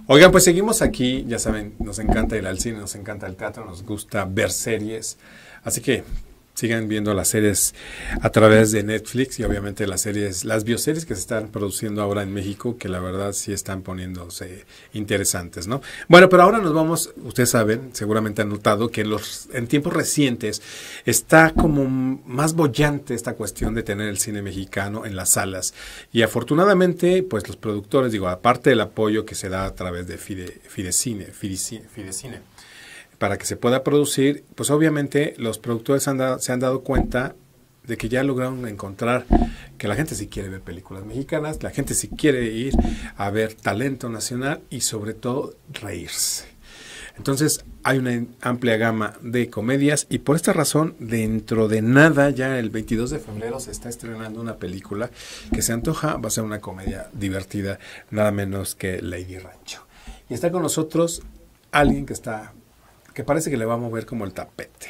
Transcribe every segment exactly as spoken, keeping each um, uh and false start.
Oigan, pues seguimos aquí, ya saben, nos encanta ir al cine, nos encanta el teatro, nos gusta ver series, así que sigan viendo las series a través de Netflix y obviamente las series, las bioseries que se están produciendo ahora en México, que la verdad sí están poniéndose interesantes, ¿no? Bueno, pero ahora nos vamos, ustedes saben, seguramente han notado que en los en tiempos recientes está como más boyante esta cuestión de tener el cine mexicano en las salas. Y afortunadamente, pues los productores, digo, aparte del apoyo que se da a través de Fide, Fidecine, Fidecine, Fidecine para que se pueda producir, pues obviamente los productores han dado, se han dado cuenta de que ya lograron encontrar que la gente sí quiere ver películas mexicanas, la gente sí quiere ir a ver talento nacional y sobre todo reírse. Entonces hay una amplia gama de comedias y por esta razón dentro de nada ya el veintidós de febrero se está estrenando una película que se antoja, va a ser una comedia divertida, nada menos que Lady Rancho. Y está con nosotros alguien que está que parece que le va a mover como el tapete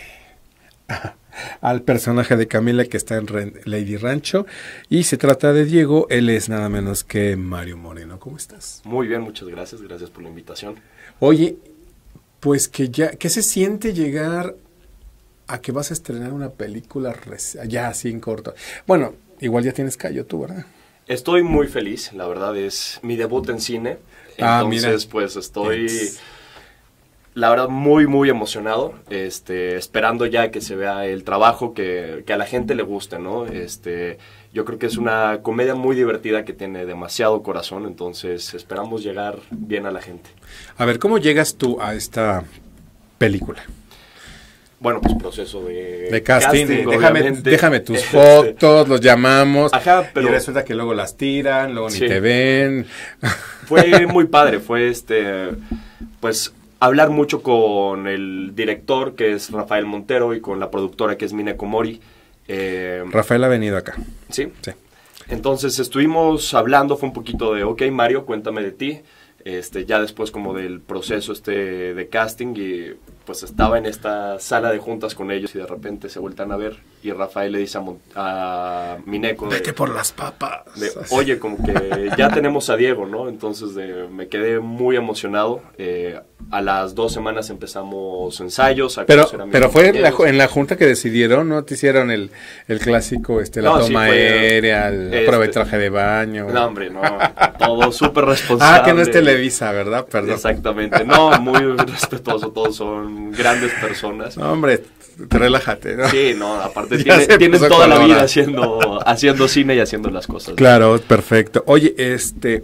al personaje de Camila que está en Lady Rancho y se trata de Diego, él es nada menos que Mario Moreno. ¿Cómo estás? Muy bien, muchas gracias, gracias por la invitación. Oye, pues que ya, ¿qué se siente llegar a que vas a estrenar una película ya así en corto? Bueno, igual ya tienes callo tú, ¿verdad? Estoy muy feliz, la verdad es mi debut en cine, ah, entonces mira. pues estoy... Es... La verdad, muy, muy emocionado, este, esperando ya que se vea el trabajo, que, que a la gente le guste, ¿no? Este, yo creo que es una comedia muy divertida que tiene demasiado corazón, entonces esperamos llegar bien a la gente. A ver, ¿cómo llegas tú a esta película? Bueno, pues proceso de, de casting. casting déjame, déjame tus fotos, los llamamos. Ajá, pero... Y resulta que luego las tiran, luego sí. ni te ven. Fue muy padre, fue este, pues... hablar mucho con el director, que es Rafael Montero, y con la productora, que es Mineko Mori. Eh, Rafael ha venido acá. ¿Sí? Sí. Entonces estuvimos hablando, fue un poquito de, ok, Mario, cuéntame de ti. Este, ya después como del proceso este de casting, y pues estaba en esta sala de juntas con ellos y de repente se vueltan a ver y Rafael le dice a, Mon a Mineko vete por las papas de, oye, como que ya tenemos a Diego, ¿no? Entonces de, me quedé muy emocionado. Eh, a las dos semanas empezamos ensayos a pero pero fue en la, en la junta que decidieron, ¿no? Te hicieron el, el clásico, este la no, toma sí, aérea, el este, prueba de traje de baño. No, hombre, no, todo súper responsable. Ah, que no es Televisa, ¿verdad? Perdón. Exactamente, no, muy respetuoso, todos son grandes personas. No, hombre, relájate, ¿no? Sí, no, aparte tiene, tienen toda la vida haciendo, haciendo cine y haciendo las cosas. Claro, ¿no? Perfecto. Oye, este,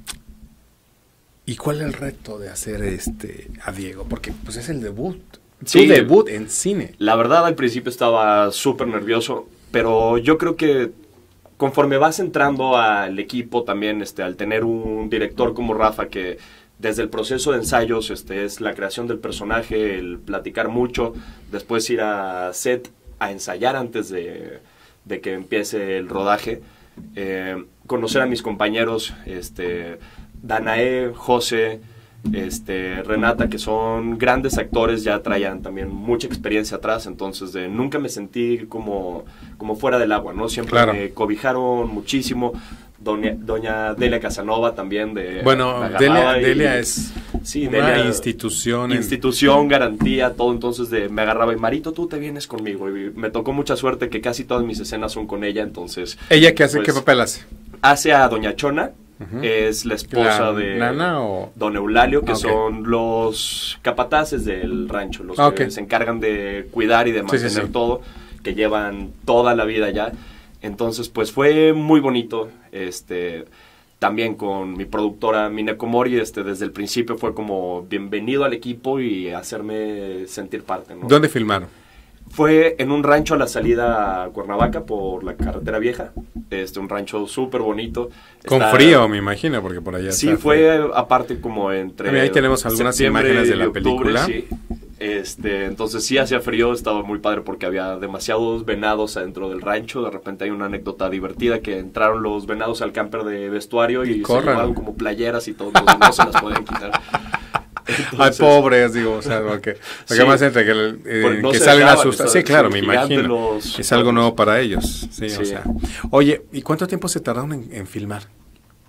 ¿y cuál es el reto de hacer este a Diego? Porque pues es el debut, sí, tu debut en cine. La verdad al principio estaba súper nervioso, pero yo creo que conforme vas entrando al equipo también, este, al tener un director como Rafa que desde el proceso de ensayos este, es la creación del personaje, el platicar mucho, después ir a set a ensayar antes de, de que empiece el rodaje, eh, conocer a mis compañeros, este, Danae, José, este, Renata, que son grandes actores, ya traían también mucha experiencia atrás, entonces de, nunca me sentí como, como fuera del agua, ¿no? Siempre claro. me cobijaron muchísimo. Doña, doña Delia Casanova también de bueno Delia, y, Delia es sí, una Delia, institución institución, en... garantía, todo, entonces de, me agarraba y Marito, tú te vienes conmigo, y me tocó mucha suerte que casi todas mis escenas son con ella, entonces ¿ella qué hace? Pues, ¿qué papel hace? Hace a Doña Chona, uh-huh. es la esposa ¿La de nana o...? Don Eulalio, que okay. son los capataces del rancho, los okay. que se encargan de cuidar y de mantener sí, sí, sí. todo, que llevan toda la vida ya. Entonces, pues fue muy bonito, este, también con mi productora Mineko Mori, este, desde el principio fue como bienvenido al equipo y hacerme sentir parte, ¿no? ¿Dónde filmaron? Fue en un rancho a la salida a Cuernavaca por la carretera vieja, este, un rancho súper bonito. Con está, frío, me imagino, porque por allá sí, está fue frío. Aparte como entre... Ahí tenemos algunas imágenes de la octubre, película. Sí. Este, entonces sí hacía frío, estaba muy padre porque había demasiados venados adentro del rancho. De repente hay una anécdota divertida que entraron los venados al camper de vestuario y, y se llevaron como playeras y todo, entonces no se las podían quitar. Entonces, ay, pobres, digo, o sea, porque sí, más entre que, eh, no que salen dejaban, asustados. Sí, claro, me imagino. Los, es algo nuevo para ellos. Sí, sí. O sea. Oye, ¿y cuánto tiempo se tardaron en, en filmar?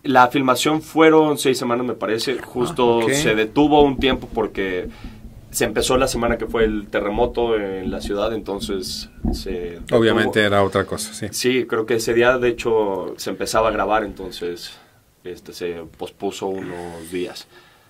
La filmación fueron seis semanas, me parece. Justo Ah, ok. se detuvo un tiempo porque se empezó la semana que fue el terremoto en la ciudad, entonces se detuvo. Obviamente era otra cosa, sí. Sí, creo que ese día, de hecho, se empezaba a grabar, entonces este se pospuso unos días.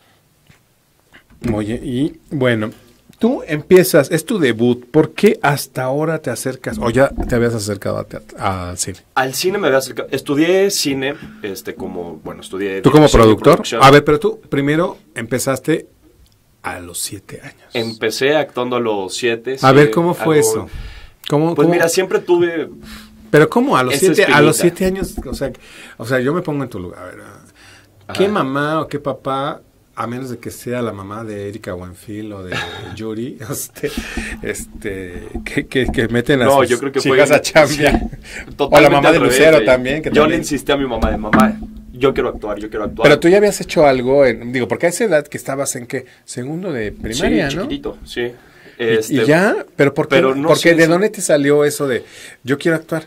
Oye, y bueno, tú empiezas, es tu debut, ¿por qué hasta ahora te acercas, o ya te habías acercado a teatro- al cine? Al cine me había acercado. Estudié cine, este, como, bueno, estudié... ¿Tú como dirección y productor? producción. A ver, pero tú primero empezaste a los siete años. Empecé actuando a los siete. A sí, ver, ¿cómo fue algo- eso? ¿Cómo, Pues cómo- mira, siempre tuve... Pero ¿cómo? A los esa siete, a los espinita. siete años, o sea, o sea, yo me pongo en tu lugar. A ver, ¿qué Ajá. mamá o qué papá, a menos de que sea la mamá de Erika Buenfil o de Yuri, este, este, que, que, que meten a No, sus yo creo que chicas fue... a chambear? sí, O totalmente la mamá al de revés, Lucero eh. también, que Yo también- le insistí a mi mamá, de mamá, yo quiero actuar, yo quiero actuar. Pero tú ya habías hecho algo, en- digo, porque a esa edad que estabas en qué, segundo de primaria, sí, ¿no? chiquitito, sí. Y- Este, y ya, pero ¿por qué? pero no porque sé ¿de si- dónde te salió eso de yo quiero actuar?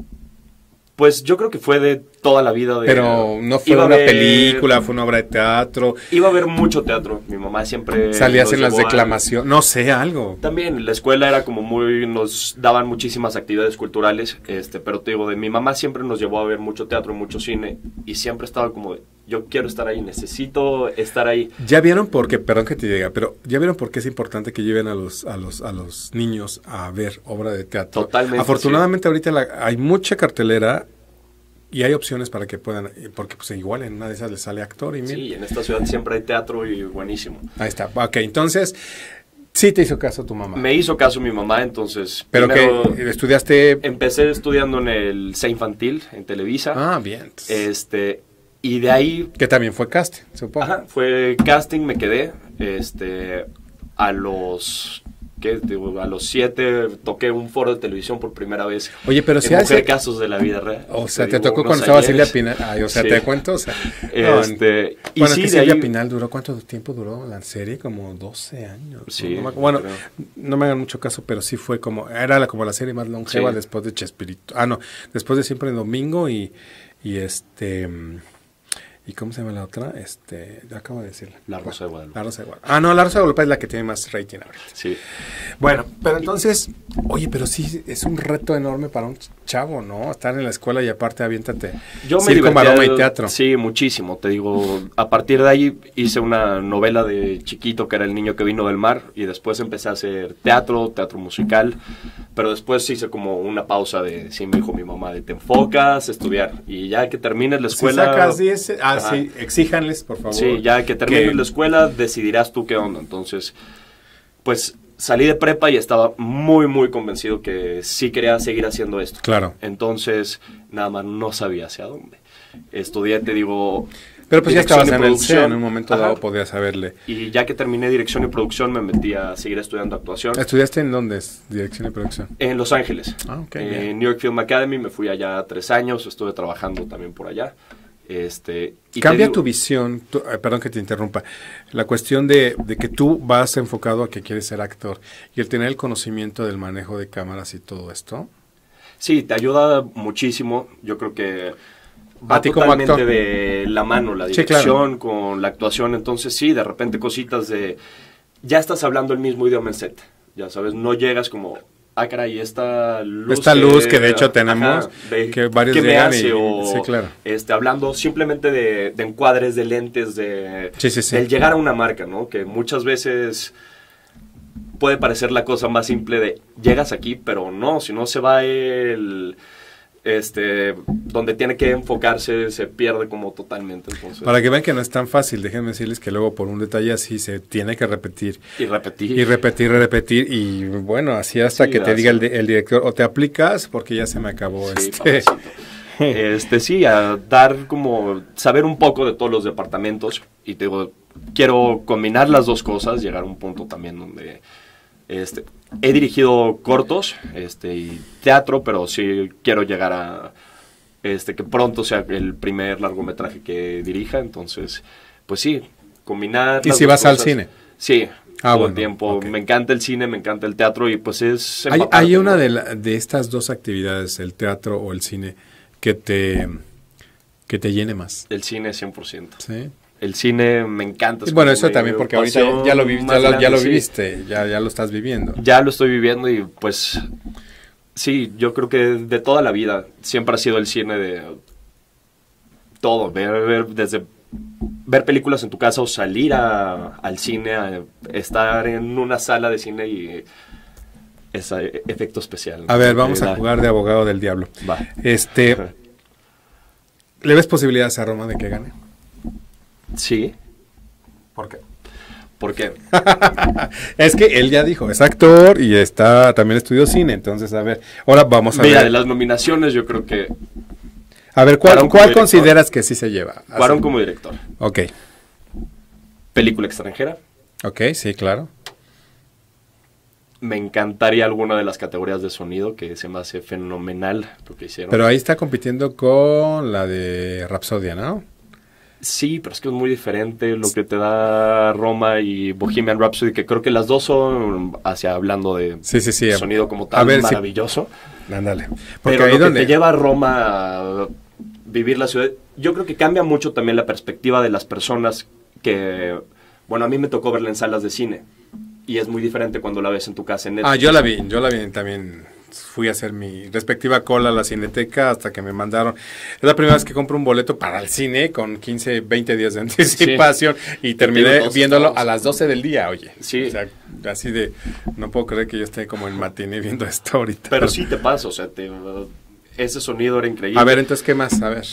Pues yo creo que fue de toda la vida. De, Pero no fue iba a una ver- película, fue una obra de teatro. Iba a ver mucho teatro. Mi mamá siempre... Salías nos en las llevó a- declamaciones, no sé, algo. También la escuela era como muy, nos daban muchísimas actividades culturales, este, pero te digo, de mi mamá siempre nos llevó a ver mucho teatro, mucho cine, y siempre estaba como, de, yo quiero estar ahí, necesito estar ahí. Ya vieron por qué, perdón que te diga, pero ya vieron por qué es importante que lleven a los a los a los niños a ver obra de teatro. Totalmente, Afortunadamente ahorita la- hay mucha cartelera y hay opciones para que puedan, porque pues igual en una de esas les sale actor y mira. Sí, en esta ciudad siempre hay teatro y buenísimo. Ahí está. Ok, entonces sí te hizo caso tu mamá. Me hizo caso mi mamá, entonces... Pero primero que estudiaste. empecé estudiando en el C Infantil, en Televisa, Ah, bien. este, y de ahí Que también fue casting, supongo. Ajá, fue casting, me quedé, este, a los, ¿qué? Digo, a los siete toqué un foro de televisión por primera vez. Oye, pero en si hace- Mujer Casos de la Vida Real. O sea, te digo, tocó unos cuando estaba Silvia ayeres. Pinal. Ay, o sea, Sí. te cuento. O sea, no, Este, y bueno, sí, que de Silvia ahí- Pinal duró, ¿cuánto tiempo duró la serie? Como doce años. Sí, ¿no? No me- bueno, creo. no me hagan mucho caso, pero sí fue como, era la, como la serie más longeva Sí. después de Chespirito. Ah, no, después de Siempre en Domingo y, y este, mm, ¿y cómo se llama la otra? Este, ya acabo de decirla. La Rosa de Guadalupe. La Rosa de Guadalupe. Ah, no, La Rosa de Guadalupe es la que tiene más rating ahorita. Sí. Bueno, pero entonces, oye, pero sí, es un reto enorme para un chavo, ¿no? Estar en la escuela y aparte aviéntate. Yo me circo, divertía, maroma y teatro. Sí, muchísimo. Te digo, a partir de ahí hice una novela de chiquito que era El niño que vino del mar y después empecé a hacer teatro, teatro musical, pero después hice como una pausa de, sí me dijo mi mamá, de te enfocas, estudiar y ya que termines la escuela... Si sacas diez, ah, Ajá. sí, exíjanles, por favor. Sí, ya que termines que- la escuela decidirás tú qué onda. Entonces, pues salí de prepa y estaba muy, muy convencido que sí quería seguir haciendo esto. Claro. Entonces, nada más no sabía hacia dónde. Estudié, te digo... Pero pues ya dirección estabas y en el producción. C E A, en un momento Ajá. dado podías saberle. Y ya que terminé dirección y producción, me metí a seguir estudiando actuación. ¿Estudiaste en dónde? es? Dirección y producción. En Los Ángeles. Ah, ok, En bien. New York Film Academy, me fui allá tres años, estuve trabajando también por allá. Este, y te Cambia digo- tu visión, tu- eh, perdón que te interrumpa, la cuestión de, de que tú vas enfocado a que quieres ser actor y el tener el conocimiento del manejo de cámaras y todo esto. Sí, te ayuda muchísimo. Yo creo que va A ti como totalmente actor. de la mano la Sí, dirección claro. con la actuación. Entonces sí, de repente cositas de... Ya estás hablando el mismo idioma en set. Ya sabes, no llegas como... Ah, caray, esta luz... Esta luz que de hecho tenemos, de- que varios ¿qué me llegan hace? y- O, sí, claro. este, hablando simplemente de, de encuadres, de lentes, de... Sí, sí, sí. del llegar a una marca, ¿no? Que muchas veces puede parecer la cosa más simple de llegas aquí, pero no, si no se va el este donde tiene que enfocarse se pierde como totalmente, entonces Para que vean que no es tan fácil, déjenme decirles que luego por un detalle así se tiene que repetir y repetir y repetir, y repetir y bueno, así hasta Sí, que te así. diga el, de- el director o te aplicas porque ya se me acabó Sí, este. papacito. Este sí, a dar como saber un poco de todos los departamentos y te digo, quiero combinar las dos cosas, llegar a un punto también donde este he dirigido cortos, este y teatro, pero sí quiero llegar a este que pronto sea el primer largometraje que dirija, entonces pues sí, combinar ¿Y las si dos vas al cosas. cine? Sí, Ah, todo bueno, el tiempo. ok. Me encanta el cine, me encanta el teatro y pues es Hay, empaparte, hay una ¿no? de, la- de estas dos actividades, el teatro o el cine, que te que te llene más. El cine cien por ciento. Sí. El cine me encanta. Y bueno, eso también porque ahorita ya lo, vi, ya lo, ya lo viviste, sí. ya, ya lo estás viviendo. Ya lo estoy viviendo y pues sí, yo creo que de toda la vida siempre ha sido el cine de todo, ver, ver desde ver películas en tu casa o salir a, al cine, a estar en una sala de cine y ese efecto especial. A ver, vamos a jugar de abogado del diablo. Va. Este, ¿le ves posibilidades a Roma de que gane? Sí. ¿Por qué? ¿Por qué? Es que él ya dijo, es actor y está también estudió cine, entonces a ver, ahora vamos a Mira, ver. de las nominaciones yo creo que... A ver, ¿cuál, ¿cuál consideras que sí se lleva? Cuarón como director. Ok. Película extranjera. Ok, sí, claro. Me encantaría alguna de las categorías de sonido, que se me hace fenomenal lo que hicieron. Pero ahí está compitiendo con la de Rapsodia, ¿no? Sí, pero es que es muy diferente lo que te da Roma y Bohemian Rhapsody, que creo que las dos son hacia hablando de sí, sí, sí. sonido como tal, a ver, maravilloso. Sí. Ándale. Porque pero ahí lo donde... que te lleva a Roma a vivir la ciudad, yo creo que cambia mucho también la perspectiva de las personas que, bueno, a mí me tocó verla en salas de cine y es muy diferente cuando la ves en tu casa en Netflix. Ah, yo la vi, yo la vi también. Fui a hacer mi respectiva cola a la Cineteca hasta que me mandaron. Es la primera vez que compro un boleto para el cine con quince, veinte días de anticipación sí. y terminé viéndolo estados. a las doce del día, oye. Sí. O sea, así de, no puedo creer que yo esté como en matiné viendo esto ahorita. Pero sí te pasa, o sea, te, ese sonido era increíble. A ver, entonces, ¿qué más? A ver.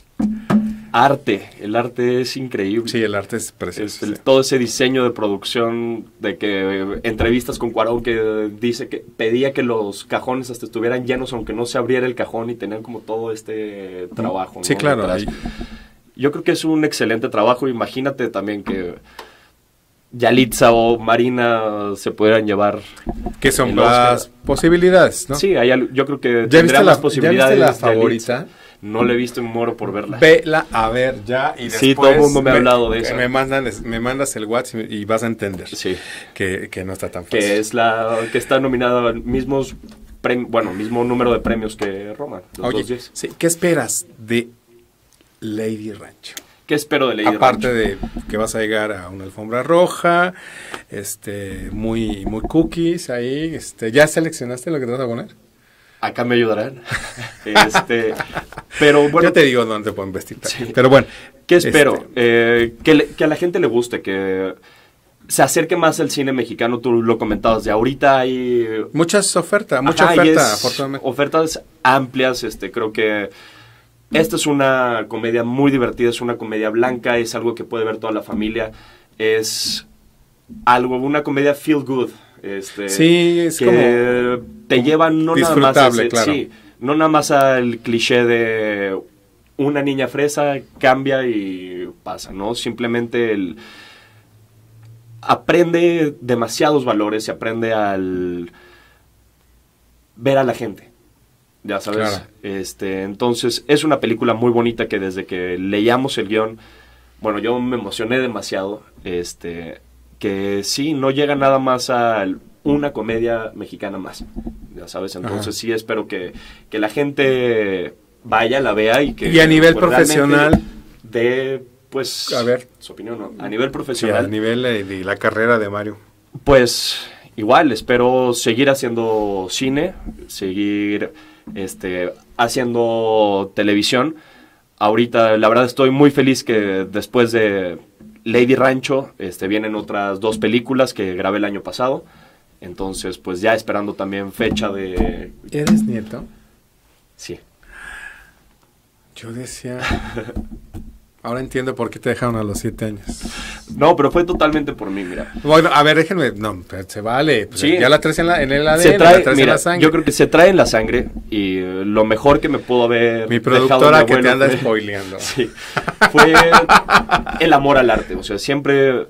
Arte, el arte es increíble. Sí, el arte es precioso. Es el, sí. Todo ese diseño de producción, de que eh, entrevistas con Cuarón que dice que pedía que los cajones hasta estuvieran llenos aunque no se abriera el cajón y tenían como todo este trabajo. Sí, ¿no? claro. Ahí. Yo creo que es un excelente trabajo. Imagínate también que Yalitza o Marina se pudieran llevar. Que son las posibilidades, ¿no? Sí, hay, yo creo que ¿Ya viste las la, posibilidades. ¿Ya viste la favorita? No la he visto y muero por verla. Vela a ver ya y después sí, todo el mundo me ha hablado de eso. Me, mandan, me mandas el WhatsApp y vas a entender sí. que, que no está tan fácil. Que es la que está nominada al mismos premi, bueno, mismo número de premios que Roma. Los Oye, dos días. Sí, ¿qué esperas de Lady Rancho? ¿Qué espero de Lady Aparte Rancho? de que vas a llegar a una alfombra roja, este, muy, muy cookies ahí, este, ¿ya seleccionaste lo que te vas a poner? Acá me ayudarán. este, pero bueno. Yo te digo dónde puedo investigar. Sí. Pero bueno. ¿Qué espero? Este, eh, que, le, que a la gente le guste, que se acerque más al cine mexicano. Tú lo comentabas, de ahorita hay... Muchas ofertas, mucha Ajá, oferta, es, afortunadamente. Ofertas amplias, este, creo que... Esta es una comedia muy divertida, es una comedia blanca, es algo que puede ver toda la familia. Es algo, una comedia feel good. Este, sí, es que como te lleva no nada más a ese, claro. sí, no nada más al cliché de una niña fresa cambia y pasa, ¿no? Simplemente el aprende demasiados valores y aprende al ver a la gente. Ya sabes, claro. este, entonces es una película muy bonita que desde que leíamos el guión, bueno, yo me emocioné demasiado, este que sí, no llega nada más a una comedia mexicana más, ya sabes, entonces Ajá. sí espero que, que la gente vaya, la vea y que... Y a nivel pues, profesional... De, pues, a ver, su opinión, ¿no? A nivel profesional... Sí, a nivel de, de la carrera de Mario. Pues, igual, espero seguir haciendo cine, seguir este, haciendo televisión. Ahorita, la verdad, estoy muy feliz que después de... Lady Rancho, este, vienen otras dos películas que grabé el año pasado, entonces pues ya esperando también fecha de... ¿Eres nieto? Sí. Yo decía... Ahora entiendo por qué te dejaron a los siete años. No, pero fue totalmente por mí, mira. Bueno, a ver, déjenme... No, se vale. Pues sí. Ya la traes en, la, en el A D N, se trae, la traes mira, en la sangre. Yo creo que se trae en la sangre y lo mejor que me pudo haber Mi productora dejado que te anda fue, spoileando. Sí, fue el amor al arte. O sea, siempre...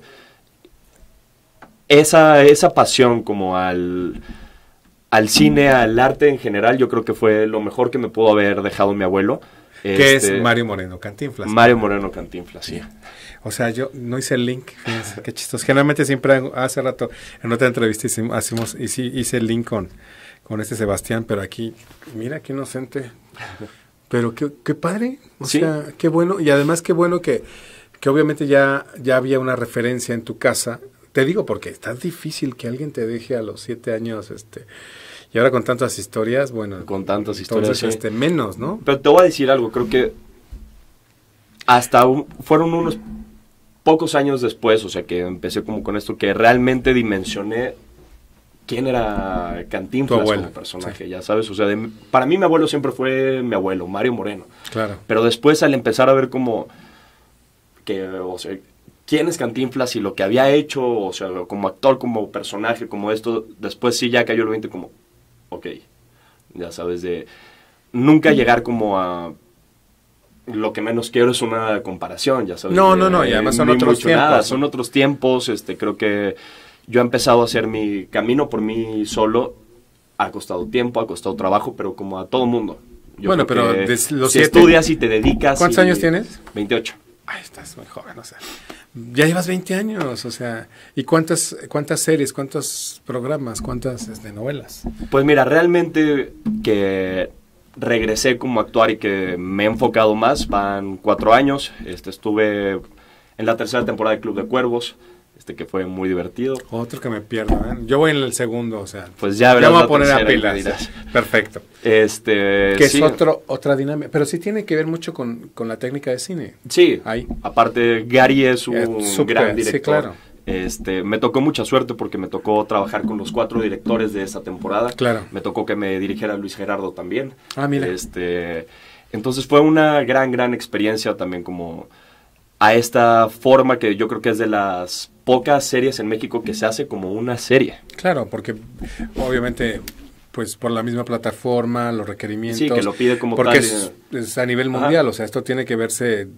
Esa, esa pasión como al... al cine, al arte en general, yo creo que fue lo mejor que me pudo haber dejado mi abuelo. Que este, es Mario Moreno Cantinflas. Mario Moreno Cantinflas, sí. O sea, yo no hice el link, fíjense, qué chistoso. Generalmente siempre, hace rato, en otra entrevista hicimos, hacemos, hice, hice el link con, con este Sebastián, pero aquí, mira qué inocente. Pero qué, qué padre, o Sí. sea, qué bueno, y además qué bueno que, que obviamente ya, ya había una referencia en tu casa. Te digo porque está difícil que alguien te deje a los siete años, este, y ahora con tantas historias, bueno. Con tantas historias, entonces, sí. este, menos, ¿no? Pero te voy a decir algo, creo que hasta un- fueron unos pocos años después, o sea, que empecé como con esto, que realmente dimensioné quién era Cantinflas Tu abuelo, como personaje, sí. ya sabes, o sea, de- para mí mi abuelo siempre fue mi abuelo, Mario Moreno. Claro. Pero después al empezar a ver como que, o sea, quién es Cantinflas y lo que había hecho, o sea, como actor, como personaje, como esto, después sí ya cayó el veinte como, ok, ya sabes, de nunca llegar como a lo que menos quiero es una comparación, ya sabes. No, de- no, no, y además son ni otros mucho tiempos, nada, ¿no? son otros tiempos, este, creo que yo he empezado a hacer mi camino por mí solo, ha costado tiempo, ha costado trabajo, pero como a todo mundo. Yo Bueno, creo pero que des- los si siete- estudias y te dedicas... ¿Cuántos y- años tienes? veintiocho. Ay, estás muy joven, o sea, ya llevas veinte años, o sea, ¿y cuántas cuántas series, cuántos programas, cuántas este, novelas? Pues mira, realmente que regresé como a actuar y que me he enfocado más, van cuatro años, este, estuve en la tercera temporada de Club de Cuervos, este, que fue muy divertido. Otro que me pierdo, ¿eh? Yo voy en el segundo, o sea, Pues ya verás me voy a la poner a tercera y me pilas. dirás. Perfecto. Este, Que sí, es otro, otra dinámica, pero sí tiene que ver mucho con, con la técnica de cine. Sí, Ahí. aparte Gary es un Eh, súper, gran sí, director. claro. Este, me tocó mucha suerte porque me tocó trabajar con los cuatro directores de esa temporada. Claro. Me tocó que me dirigiera Luis Gerardo también. Ah, mira. Este, entonces fue una gran, gran experiencia también como a esta forma que yo creo que es de las pocas series en México que se hace como una serie. Claro, porque obviamente, pues por la misma plataforma, los requerimientos. Sí, que lo pide como porque tal, es, es a nivel Ajá. mundial, o sea, esto tiene que verse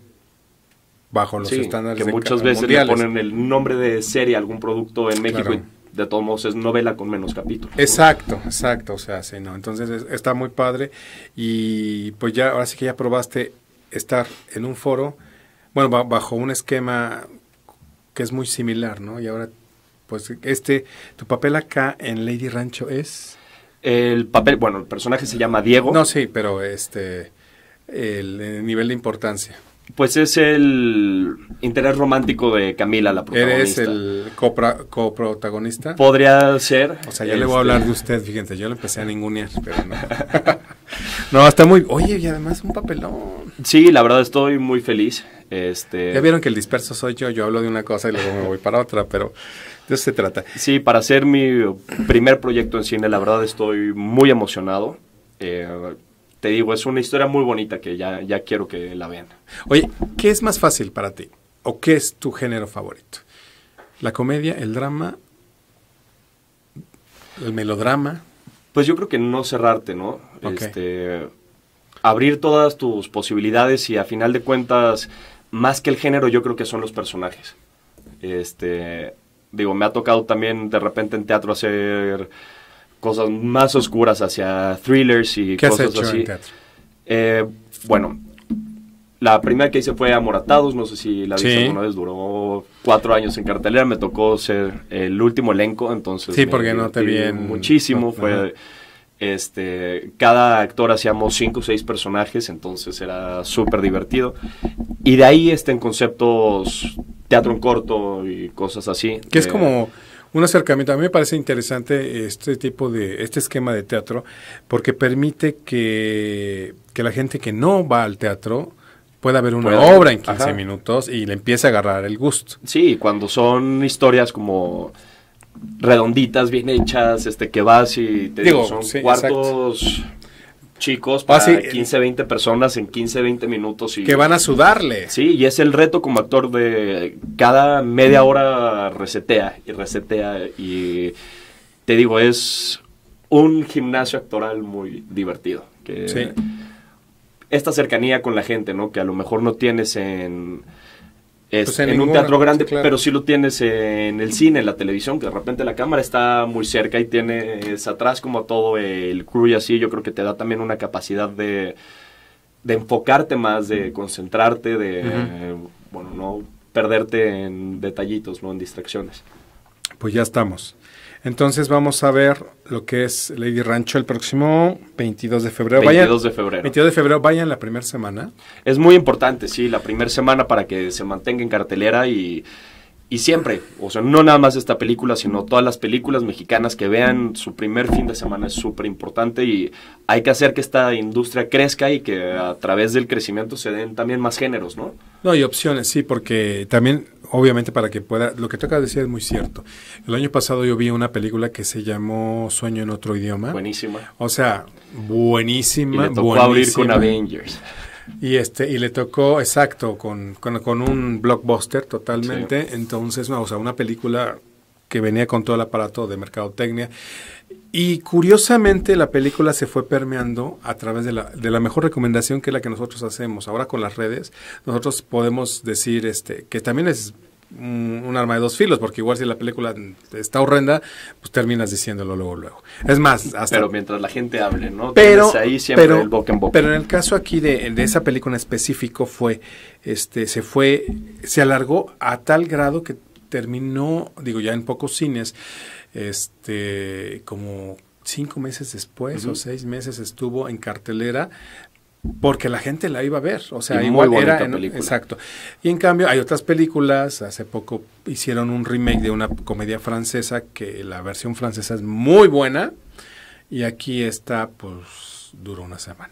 bajo los Sí, estándares que de muchas ca- veces mundiales. le ponen el nombre de serie a algún producto en México Claro. y de todos modos es novela con menos capítulos. ¿no? Exacto, exacto, o sea, sí, no, entonces es- está muy padre y pues ya, ahora sí que ya probaste estar en un foro, bueno, ba- bajo un esquema que es muy similar, ¿no? Y ahora, pues este, tu papel acá en Lady Rancho es... El papel, bueno, el personaje se llama Diego. No, sí, pero este, el, el nivel de importancia. Pues es el interés romántico de Camila, la ¿Eres protagonista. el copra- coprotagonista? Podría ser. O sea, ya le voy a este, hablar de usted, fíjense, yo le empecé a ningunear, pero no. No, está muy... Oye, y además un papelón. Sí, la verdad estoy muy feliz. Este, Ya vieron que el disperso soy yo, yo hablo de una cosa y luego me voy para otra, pero de eso se trata. Sí, para hacer mi primer proyecto en cine, la verdad estoy muy emocionado. Eh, te digo, es una historia muy bonita que ya, ya quiero que la vean. Oye, ¿qué es más fácil para ti? ¿O qué es tu género favorito? ¿La comedia, el drama, el melodrama? Pues yo creo que no cerrarte, ¿no? Ok. Este, abrir todas tus posibilidades y a final de cuentas, más que el género, yo creo que son los personajes. Este, digo, me ha tocado también de repente en teatro hacer cosas más oscuras hacia thrillers y ¿Qué has cosas hecho así. en teatro? Eh, bueno, la primera que hice fue Amoratados, no sé si la viste Sí. alguna vez, duró cuatro años en cartelera, me tocó ser el último elenco, entonces Sí, me porque no te divertí vi en- muchísimo, no, fue ajá. este, cada actor hacíamos cinco o seis personajes, entonces era súper divertido, y de ahí este, en conceptos teatro en corto y cosas así. Que es eh, como un acercamiento. A mí me parece interesante este tipo de, este esquema de teatro, porque permite que, que la gente que no va al teatro pueda ver una Pueda- obra en quince ajá. minutos y le empiece a agarrar el gusto. Sí, cuando son historias como redonditas, bien hechas, este que vas y te Digo, digo, son sí, cuartos chicos Ah, para sí, quince, veinte personas en quince, veinte minutos. Y, Que van a sudarle. Sí, y es el reto como actor de cada media hora resetea y resetea y te digo, es un gimnasio actoral muy divertido. Que Sí. Esta cercanía con la gente, ¿no? Que a lo mejor no tienes en... es- Pues en en un ninguna, teatro grande, sí, claro. pero sí lo tienes en el cine, en la televisión, que de repente la cámara está muy cerca y tienes atrás como todo el crew y así, yo creo que te da también una capacidad de, de enfocarte más, de concentrarte, de, Ujú. bueno, no perderte en detallitos, no en distracciones. Pues ya estamos. Entonces vamos a ver lo que es Lady Rancho el próximo veintidós de febrero. veintidós de febrero. veintidós de febrero, vayan la primera semana. Es muy importante, sí, la primera semana para que se mantenga en cartelera y, y siempre, o sea, no nada más esta película, sino todas las películas mexicanas que vean su primer fin de semana es súper importante y hay que hacer que esta industria crezca y que a través del crecimiento se den también más géneros, ¿no? No, hay opciones, sí, porque también, obviamente, para que pueda, lo que toca decir es muy cierto. El año pasado yo vi una película que se llamó Sueño en otro idioma. Buenísima. O sea, buenísima. Y le tocó buenísima. abrir con Avengers. Y este y le tocó, exacto, con, con, con un blockbuster totalmente. Sí. Entonces, no, o sea, una película que venía con todo el aparato de mercadotecnia. Y curiosamente la película se fue permeando a través de la, de la mejor recomendación, que es la que nosotros hacemos. Ahora con las redes, nosotros podemos decir este que también es un, un arma de dos filos, porque igual si la película está horrenda, pues terminas diciéndolo luego, luego. Es más, hasta... Pero mientras la gente hable, ¿no? Pero, ahí siempre pero, el boca en boca. Pero en el caso aquí de, de esa película en específico fue, este, se fue, se alargó a tal grado que terminó, digo, ya en pocos cines, este, como cinco meses después uh-huh. o seis meses estuvo en cartelera porque la gente la iba a ver, o sea, y igual muy era en, película. Exacto. Y en cambio hay otras películas, hace poco hicieron un remake de una comedia francesa que la versión francesa es muy buena y aquí está, pues, duró una semana.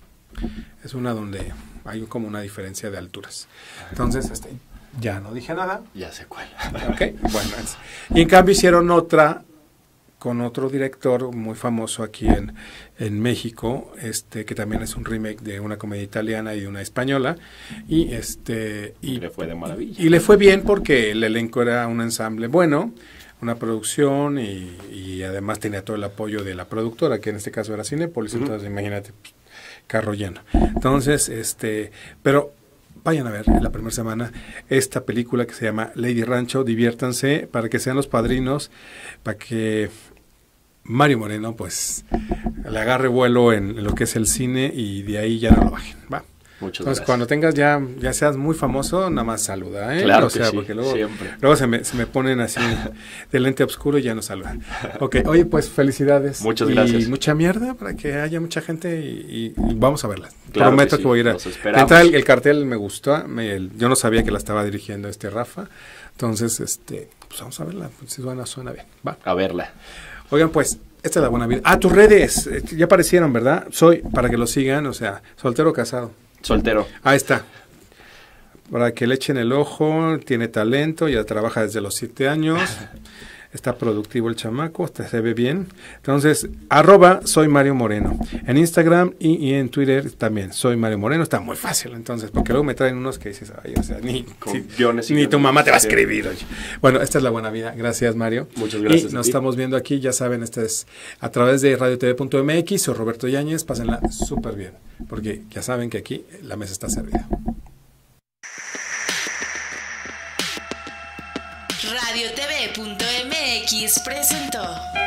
Es una donde hay como una diferencia de alturas. Entonces, este ya no dije nada. Ya sé cuál. Ok, bueno. Es. Y en cambio hicieron otra con otro director muy famoso aquí en, en México, este que también es un remake de una comedia italiana y de una española. Y este y, y le fue de maravilla. Y le fue bien porque el elenco era un ensamble bueno, una producción y, y además tenía todo el apoyo de la productora, que en este caso era Cinépolis. Uh-huh. Entonces imagínate, pues, carro lleno. Entonces, este, pero vayan a ver en la primera semana esta película que se llama Lady Rancho, diviértanse, para que sean los padrinos, para que Mario Moreno, pues, le agarre vuelo en, en lo que es el cine y de ahí ya no lo bajen, va. Muchas Entonces, gracias. Cuando tengas ya, ya seas muy famoso, nada más saluda, ¿eh? Claro o sea, que sí, porque luego, siempre. luego se me, se me ponen así de lente oscuro y ya no saludan. Ok, oye, pues felicidades. Muchas gracias. Y mucha mierda para que haya mucha gente y, y, y vamos a verla. Claro Prometo que, que, sí, voy a ir a... Los esperamos. Entrar el, el cartel me gustó, me, el, yo no sabía que la estaba dirigiendo este Rafa, entonces, este, pues vamos a verla, pues si suena, suena bien, va. A verla. Oigan, pues, esta es la buena vida. Ah, tus redes, ya aparecieron, ¿verdad? Soy, para que lo sigan, o sea, soltero o casado. Soltero. Ahí está. Para que le echen el ojo, tiene talento, ya trabaja desde los siete años, está productivo el chamaco, hasta se ve bien. Entonces, arroba soy Mario Moreno. En Instagram y, y en Twitter también, soy Mario Moreno. Está muy fácil, entonces, porque luego me traen unos que dices, ay, o sea, ni, Con si, guiones y ni guiones. tu mamá te va a escribir. Oye. Bueno, esta es la buena vida. Gracias, Mario. Muchas gracias. Y nos estamos viendo aquí, ya saben, este es a través de radio t v punto m x o Roberto Yáñez. Pásenla súper bien, porque ya saben que aquí la mesa está servida. radio t v punto m x presentó